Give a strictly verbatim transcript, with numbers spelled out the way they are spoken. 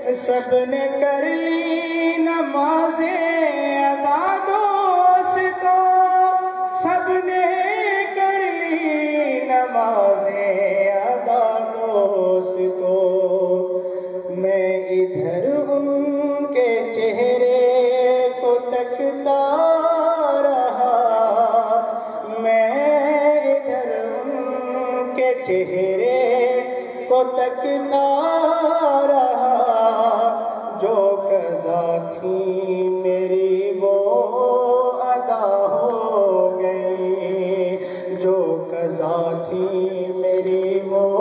सबने कर ली नमाज़े अदा दोस्तों, सबने कर ली नमाज़े अदा दोस्तों। मैं इधर उनके चेहरे को तकता रहा, मैं इधर उनके चेहरे को तकता रहा। जो कज़ा थी मेरी वो अदा हो गई, जो कज़ा थी मेरी वो